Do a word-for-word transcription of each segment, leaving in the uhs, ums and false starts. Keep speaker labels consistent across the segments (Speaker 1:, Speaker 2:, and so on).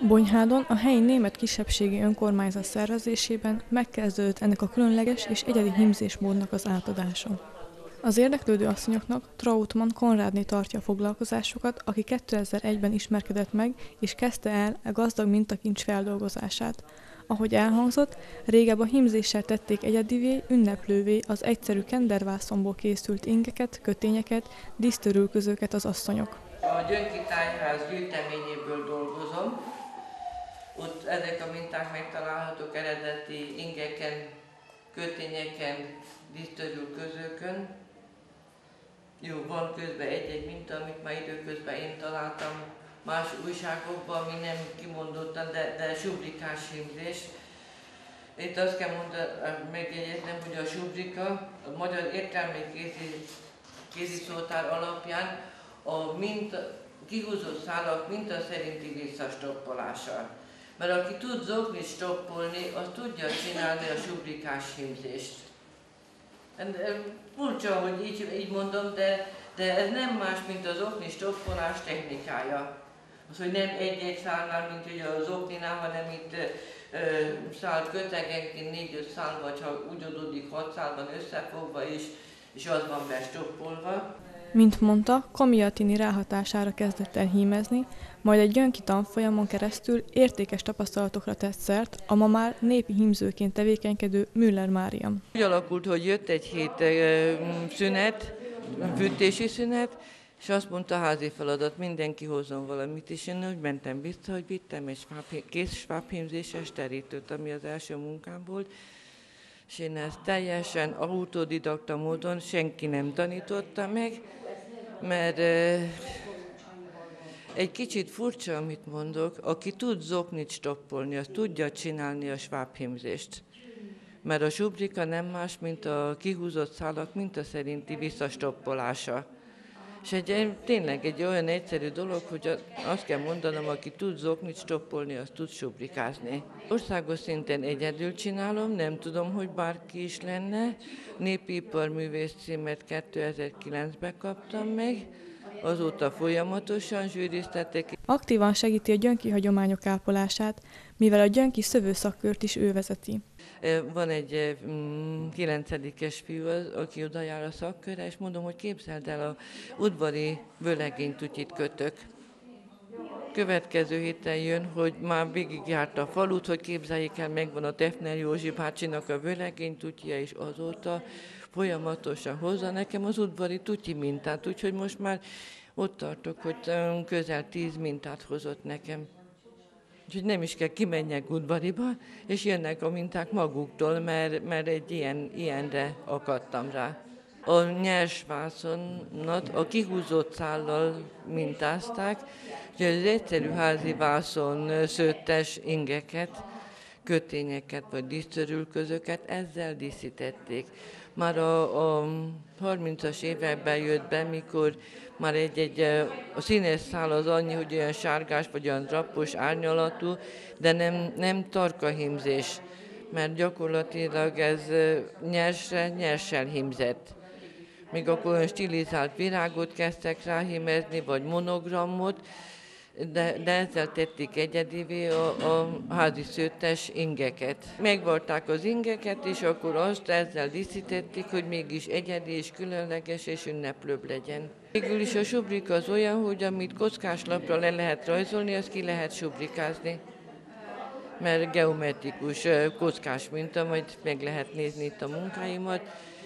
Speaker 1: Bonyhádon a helyi német kisebbségi önkormányzat szervezésében megkezdődött ennek a különleges és egyedi hímzésmódnak az átadása. Az érdeklődő asszonyoknak Trautmann Konrádné tartja a foglalkozásokat, aki kétezer-egyben ismerkedett meg és kezdte el a gazdag mintakincs feldolgozását. Ahogy elhangzott, régebb a hímzéssel tették egyedivé, ünneplővé az egyszerű kendervászonból készült ingeket, kötényeket, dísztörülközőket az asszonyok.
Speaker 2: A Gyönki Tájház gyűjteményéből dolgozom. Ott ezek a minták megtalálhatók eredeti ingeken, kötényeken, dísztörülközőkön. Jó, van közben egy-egy minta, amit már időközben én találtam más újságokban, ami nem kimondottan, de, de subrikás hímzés. Itt azt kell mondani, megjegyeznem, hogy a subrika a magyar értelmi kézi, kéziszótár alapján a minta, kihúzott szálak minta szerinti visszastoppolása. Mert aki tud zoknit stoppolni, az tudja csinálni a subrikás hímzést. Furcsa, hogy így, így mondom, de, de ez nem más, mint az okni stoppolás technikája. Az, hogy nem egy-egy szálnál, mint ugye az okninál, hanem itt ö, szál kötegenként négy-öt szál, vagy ha úgy adódik hat szálban összefogva is, és az van bestoppolva.
Speaker 1: Mint mondta, Komiatini ráhatására kezdett el hímezni, majd egy gyönki tanfolyamon keresztül értékes tapasztalatokra tett szert a ma már népi hímzőként tevékenykedő Müller Máriam.
Speaker 2: Úgy alakult, hogy jött egy hét szünet, fűtési szünet, és azt mondta, házi feladat, mindenki hozzon valamit, és én úgy mentem vissza, hogy vittem egy kész svábhímzéses terítőt, ami az első munkám volt, és én ezt teljesen autodidakta módon senki nem tanította meg, mert egy kicsit furcsa, amit mondok, aki tud zoknit stoppolni, az tudja csinálni a svábhímzést. Mert a subrika nem más, mint a kihúzott szálak minta szerinti visszastoppolása. És egy, tényleg egy olyan egyszerű dolog, hogy azt kell mondanom, aki tud zoknit stoppolni, az tud subrikázni. Országos szinten egyedül csinálom, nem tudom, hogy bárki is lenne. Népi iparművész címet kétezer-kilencben kaptam meg, azóta folyamatosan zsűriztettek.
Speaker 1: Aktívan segíti a gyönki hagyományok ápolását, mivel a gyönki szövőszakkört is ő vezeti.
Speaker 2: Van egy kilencedikes fiú, aki oda jár a szakkörre, és mondom, hogy képzeld el, a udvari vőlegénytutyit kötök. Következő héten jön, hogy már végigjárta a falut, hogy képzeljék el, megvan a Tefner Józsi bácsinak a vőlegénytutyja, és azóta folyamatosan hozza nekem az udvari tutyi mintát, úgyhogy most már ott tartok, hogy közel tíz mintát hozott nekem. Úgyhogy nem is kell kimenjek udvariba, és jönnek a minták maguktól, mert, mert egy ilyen, ilyenre akadtam rá. A nyers vászonat a kihúzott szállal mintázták, úgyhogy az egyszerű házi vászon szőttes ingeket, kötényeket vagy dísztörülközőket ezzel díszítették. Már a, a harmincas években jött be, mikor már egy-egy, a színes szál az annyi, hogy olyan sárgás vagy olyan drappos árnyalatú, de nem, nem tarka hímzés, mert gyakorlatilag ez nyersre, nyerssel hímzett. Még akkor olyan stilizált virágot kezdtek rá hímezni, vagy monogramot, de, de ezzel tették egyedivé a, a házi szőttes ingeket. Megvarták az ingeket, és akkor azt ezzel díszítették, hogy mégis egyedi és különleges és ünneplőbb legyen. Végül is a subrika az olyan, hogy amit kockáslapra le lehet rajzolni, azt ki lehet subrikázni. Mert geometrikus kockás minta, majd meg lehet nézni itt a munkáimat.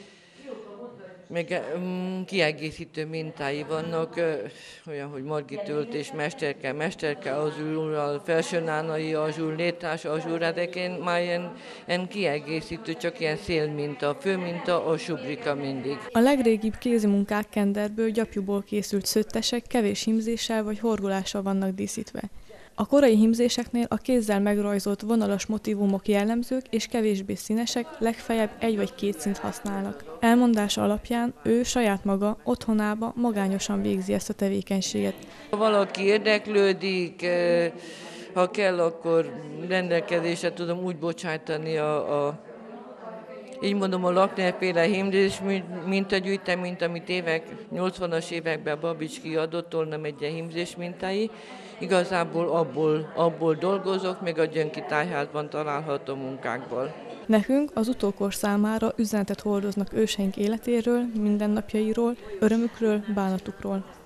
Speaker 2: Meg um, kiegészítő mintái vannak, olyan, hogy Margit öltés, mesterke, mesterke azúrral, felsőnánai azúr, létrás azúr, ezek már ilyen, ilyen kiegészítő, csak ilyen szélminta, a főminta, a subrika mindig.
Speaker 1: A legrégibb kézimunkák kenderből, gyapjúból készült szőttesek kevés hímzéssel vagy horgolással vannak díszítve. A korai hímzéseknél a kézzel megrajzolt vonalas motívumok jellemzők és kevésbé színesek, legfeljebb egy vagy két színt használnak. Elmondása alapján ő saját maga otthonába magányosan végzi ezt a tevékenységet.
Speaker 2: Ha valaki érdeklődik, ha kell, akkor rendelkezésre tudom úgy bocsájtani a, a így mondom, a Lakner-féle hímzés mintagyűjtem, mint amit évek, nyolcvanas években Babics kiadott, Tolna megye hímzés mintái. Igazából abból, abból dolgozok, meg a Gyönki Tájházban található munkákból.
Speaker 1: Nekünk az utókor számára üzenetet hordoznak őseink életéről, mindennapjairól, örömükről, bánatukról.